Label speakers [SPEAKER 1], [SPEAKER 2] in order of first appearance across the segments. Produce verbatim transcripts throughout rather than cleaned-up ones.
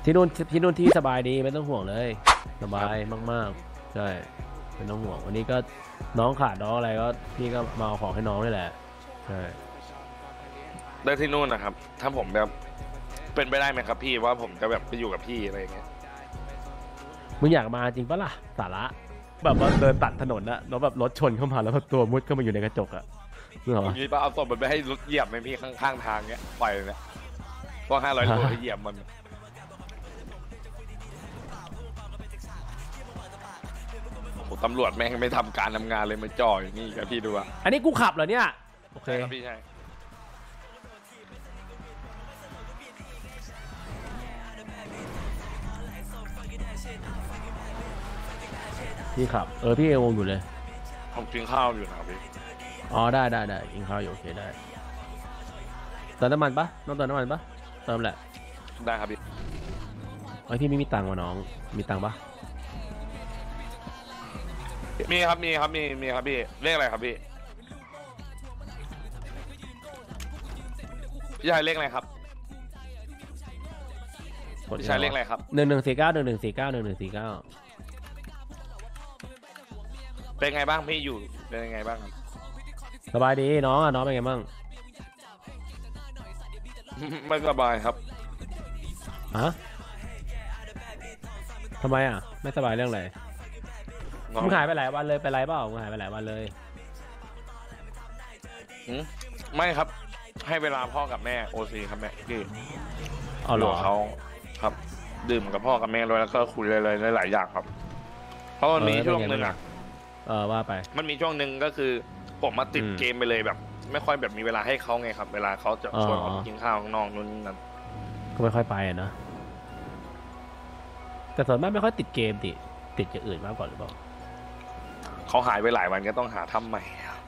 [SPEAKER 1] ที่นู่นที่นู่นที่สบายดีไม่ต้องห่วงเลยสบายมากๆใช่ไม่ต้องห่วงวันนี้ก็น้องขาดน้องอะไรก็พี่ก็มาเอาของให้น้องนี่แหละใช่
[SPEAKER 2] ได้ที่นู่นนะครับถ้าผมแบบเป็นไปได้ไหมครับพี่ว่าผมจะแบบไปอยู่กับพี่อะไรอย่างเงี้ย
[SPEAKER 1] มึงอยากมาจริงปะล่ะสาระแบบว่าเดินตัดถนนอะแล้วแบบรถชนเข้ามาแล้วตัวมุดเข้ามาอยู่ในกระจกอะนึกออกปะ
[SPEAKER 2] พี่ป้าเอาศพมันไปให้รถเหยียบไหมพี่ข้างๆทางเนี้ยปล่อยเลยเนี่ยก็ห้าร้อยโลให้เหยียบมันโอ้ตำรวจแม่งไม่ทำการทำงานเลยมาจ่ออย่างนี้กับพี่ดูอ่ะ
[SPEAKER 1] อันนี้กูขับเหรอเนี่ยโอเค
[SPEAKER 2] ครับพี่ใช่
[SPEAKER 1] พี่ขับเออพี่เอวงอยู่เลย
[SPEAKER 2] ผมกินข้าวอยู่นะพี่
[SPEAKER 1] อ๋อได้ได้ได้กินข้าวอยู่โอเคได้เติมน้ำมันปะน้องเติมน้ำมันปะเติมแหละ
[SPEAKER 2] ได้ครับพี่
[SPEAKER 1] ไอพี่ไม่มีตังค์วะน้องมีตังค์ปะ
[SPEAKER 2] มีครับมีครับมีมีครับพี่เลขอะไรครับพี่พี่ชายเลขอะไรครับพี่ชายเลขอะไรครับ
[SPEAKER 1] หนึ่งหนึ่งสี่เก้าหนึ่งหนึ่งสี่เก้าหนึ่งหนึ่งสี่เก้า
[SPEAKER 2] เป็นไงบ้างพี่อยู่เป็นยังไงบ้างครับ
[SPEAKER 1] สบายดีน้องอ่ะน้องเป็นไงบ้าง
[SPEAKER 2] ไม่สบายครับ
[SPEAKER 1] อะทำไมอ่ะไม่สบายเรื่องอะไรมึงหายไปหลายวันเลยไปไรเปล่ามึงหายไปหลายวันเลย
[SPEAKER 2] ไม่ครับให้เวลาพ่อกับแม่โอซีครับแม่พี่
[SPEAKER 1] เอาหรอ
[SPEAKER 2] เขาครับดื่มกับพ่อกับแม่เลยแล้วก็คุยเลยๆหลายอย่างครับเพราะมันมีช่วงหนึ่งอ่ะ
[SPEAKER 1] เออว่าไป
[SPEAKER 2] มันมีช่วงหนึ่งก็คือผมมาติดเกมไปเลยแบบไม่ค่อยแบบมีเวลาให้เขาไงครับเวลาเขาจะชวนเขากินข้าวข้างนอกนู่นนี่นั่น
[SPEAKER 1] ก็ไม่ค่อยไปอ่ะนะแต่ส่วนมากไม่ค่อยติดเกมติติดอย่างอื่นมากกว่าหรือเปล่า
[SPEAKER 2] เขาหายไปหลายวันก็ต้องหาทำใหม่ครับ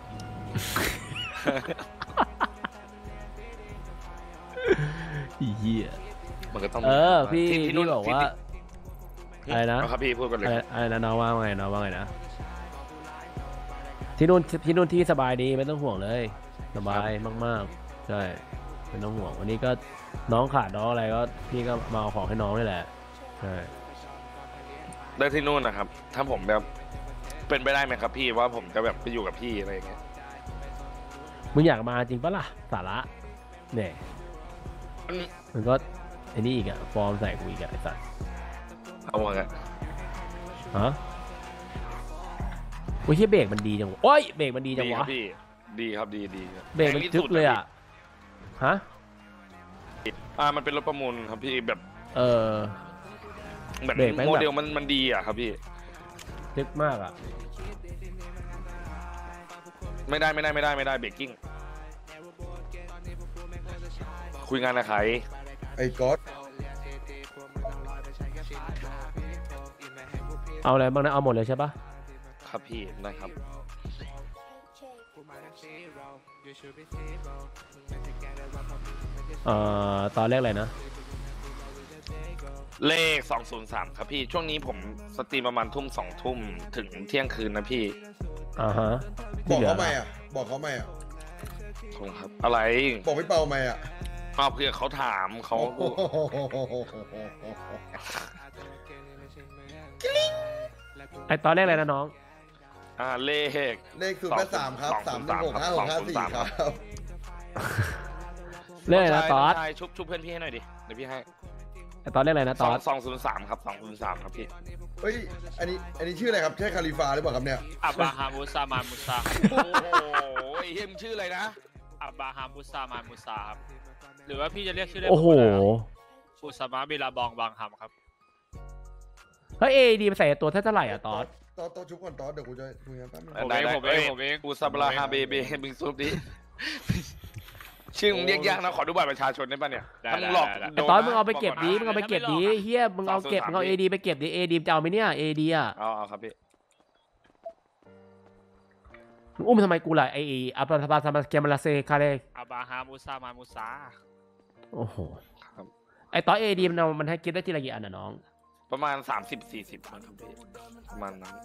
[SPEAKER 1] เหี้ย
[SPEAKER 2] มันก็ต้อง
[SPEAKER 1] เออพี่พี่บอกว่าอะไรนะครับ
[SPEAKER 2] พี่พูดกันเลย
[SPEAKER 1] อะไรนะน้องว่าไงน้องว่าไงนะที่นู่นที่นู่นที่สบายดีไม่ต้องห่วงเลยสบายมากๆใช่ไม่ต้องห่วงวันนี้ก็น้องขาดน้องอะไรก็พี่ก็มาเอาของให้น้องนี่แหละใช่
[SPEAKER 2] ได้ที่นู่นนะครับถ้าผมแบบเป็นไปได้ไหมครับพี่ว่าผมจะแบบไปอยู่กับพี่อะไรอย่างเงี้ย
[SPEAKER 1] มึงอยากมาจริงปะล่ะสาระเนี่ยมันก็ไอ้นี่อีกอะฟอร์มใส่กูอีกอะไอ้สัส
[SPEAKER 2] เอาไง
[SPEAKER 1] ฮะโอ้ยเบรกมันดีจังโอ้ยเบรกมันดีจังวะ
[SPEAKER 2] พี่ดีครับดีดี
[SPEAKER 1] เบรกมันจึ๊กเลยอะฮะ
[SPEAKER 2] อ่ามันเป็นรถประมูลครับพี่แบบ
[SPEAKER 1] เออ
[SPEAKER 2] แบบโมเดลมันมันดีอะครับพี่
[SPEAKER 1] จึ๊กมากอะ
[SPEAKER 2] ไม่ได้ไม่ได้ไม่ได้ไม่ได้เบรกกิ้งคุยงานกับใคร
[SPEAKER 3] ไอ้ก๊อต
[SPEAKER 1] เอาอะไรบ้างนะเอาหมดเลยใช่ปะ
[SPEAKER 2] ครับพี่ได้ครับ
[SPEAKER 1] เอ่อตอนแรกอะไรนะ
[SPEAKER 2] เลขสองศูนย์สามครับพี่ช่วงนี้ผมสตรีมประมาณทุ่มสองทุ่มถึงเที่ยงคืนนะพี่
[SPEAKER 1] อ่าฮะ
[SPEAKER 3] บอกเขาไหมอ่ะบอกเขาไหมอ่ะ
[SPEAKER 2] ครับอะไร
[SPEAKER 3] บอกพี่เปาไหมอ่ะ
[SPEAKER 2] อ้าวเพื่อเขาถามเขา
[SPEAKER 1] ไอตอนแรกอะไรนะน้อง
[SPEAKER 2] อ่าเลข
[SPEAKER 3] เลขคือแค่สามครับสามหนึ่งหกห้าหกห้าสี่ครับ
[SPEAKER 1] เลขอะไรนะตอด
[SPEAKER 2] ชุบชุบเพื่อนพี่ให้หน่อยดิเดี๋ยวพี่ให้
[SPEAKER 1] ไอตอนเลขอะไรนะตอด
[SPEAKER 2] สองศูนย์สามครับสองศูนย์สามครับพี่
[SPEAKER 3] เฮ้ยอันนี้อันนี้ชื่ออะไรครับใช่คาลิฟาหรือเปล่าครับเนี่ย
[SPEAKER 4] อับบาฮามุซามามุซา
[SPEAKER 2] โอ้โหเฮียมชื่ออะไรนะ
[SPEAKER 4] อับบาฮามุซามามุซาครับหรือว่าพี่จะเรียกชื่อเล่น
[SPEAKER 1] โอ้โห
[SPEAKER 4] อุสามะบิลาบองบางฮัมครับ
[SPEAKER 1] เฮ้ยเอดีมาใส่ตัวเท่าไหร่อ่ะตอด
[SPEAKER 3] ตอดตอดชุบก่อนตอดเดี๋ยวกูจะคุยกันแป๊บนึง
[SPEAKER 4] ผมเองผมเองผมเอง
[SPEAKER 2] อุสามะฮาเบเบมึงซุปดิชื่อมึงเรียกยากนะขอดูบัตรประชาชนได้ป่ะเนี่ยถ้ามึงหลอก
[SPEAKER 1] ตอนมึงเอาไปเก็บดีมึงเอาไปเก็บดีเฮียมึงเอาเก็บมึงเอาเอดีไปเก็บดีเอดีจะเอาไหมเนี่ยเอดีอ่ะ
[SPEAKER 2] เอาเอาครับพี่
[SPEAKER 1] มึงอุ้มทำไมกูล่ะไออัปราบาซามาเกมลาเซคาเล
[SPEAKER 4] อับบาฮามุซามามุซา
[SPEAKER 1] โอ้โหไอตอนเอดีมันมันให้กินได้ทีละกี่อันน่ะน้อง
[SPEAKER 2] ประมาณสามสิบสี่สิบครับพี่ประมาณนั้น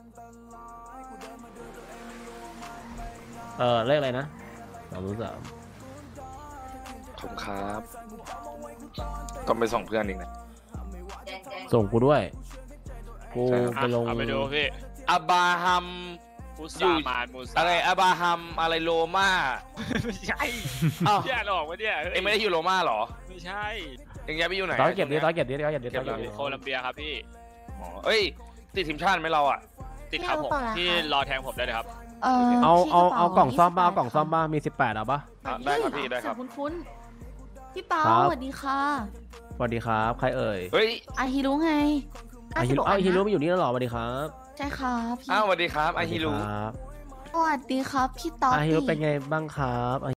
[SPEAKER 1] เออเลขอะไรนะสองศูนย์สาม
[SPEAKER 2] ขอบคุณครับต้องไปส่งเพื่อนอีกนะ
[SPEAKER 1] ส่งกูด้วยกู
[SPEAKER 2] ใช่ครับ
[SPEAKER 1] ไปลง
[SPEAKER 4] เอาไปดูพี่
[SPEAKER 2] อาบราฮัม
[SPEAKER 4] มู
[SPEAKER 2] อ
[SPEAKER 4] ซา
[SPEAKER 2] ยู่
[SPEAKER 4] มานมูซา
[SPEAKER 2] อะไรอาบราฮัมอะไรโรมา
[SPEAKER 4] ไม่ใช่
[SPEAKER 2] อ้าว
[SPEAKER 4] พี่อ่านออกปะเนี่ยฮ้ย
[SPEAKER 2] เอ็งไม่ได้อยู่โรมาเหรอ
[SPEAKER 4] ไม่ใช่
[SPEAKER 2] เอ็งย้ายไปอยู่ไหน
[SPEAKER 1] ต้อยเก็บดิต้อยเก็บดิต้อยเก็บดิต้อย
[SPEAKER 2] เก็
[SPEAKER 1] เก็
[SPEAKER 2] บบ แล้ว
[SPEAKER 1] ดิ
[SPEAKER 4] โคลัมเบียครับพี่
[SPEAKER 2] อ๋อเอ้ยติดทีมชาติไหมเราอ่ะ
[SPEAKER 4] ติดครับผม
[SPEAKER 5] พี่เอาเปล่าล่ะ
[SPEAKER 4] พี่
[SPEAKER 5] คะ
[SPEAKER 4] รอแทงผมได้เลยครับ
[SPEAKER 5] เออ
[SPEAKER 1] เอา
[SPEAKER 5] ที่
[SPEAKER 1] เอา
[SPEAKER 5] กระป๋
[SPEAKER 1] เอากล่องซ่อมบ้า
[SPEAKER 5] ยี่
[SPEAKER 1] เอากล่องซ่อมบ้ามีสิบแปดเอาปะ
[SPEAKER 2] อ่ะได้ครับพี่ได้ครับ
[SPEAKER 5] คุ้นคุ้นๆพี่เปา
[SPEAKER 1] ครับ
[SPEAKER 5] สวัสดีค่ะ
[SPEAKER 1] สวัสดีครับใครเอ่ย
[SPEAKER 2] เฮ้ย
[SPEAKER 5] อาฮิรุไง
[SPEAKER 1] อาฮิโร่
[SPEAKER 5] 96
[SPEAKER 1] อ้าวฮิโร่
[SPEAKER 5] นะ
[SPEAKER 1] มาอยู่นี่แล้วเหรอสวัสดีครับ
[SPEAKER 5] ใช่ครับพี่
[SPEAKER 2] อ้าวสวัสดีครับอาฮิรุ
[SPEAKER 1] สวัสดีครับ
[SPEAKER 5] สวัสดีครับพี่ต๊อป
[SPEAKER 1] อาฮิโร่เป็นไงบ้างครับ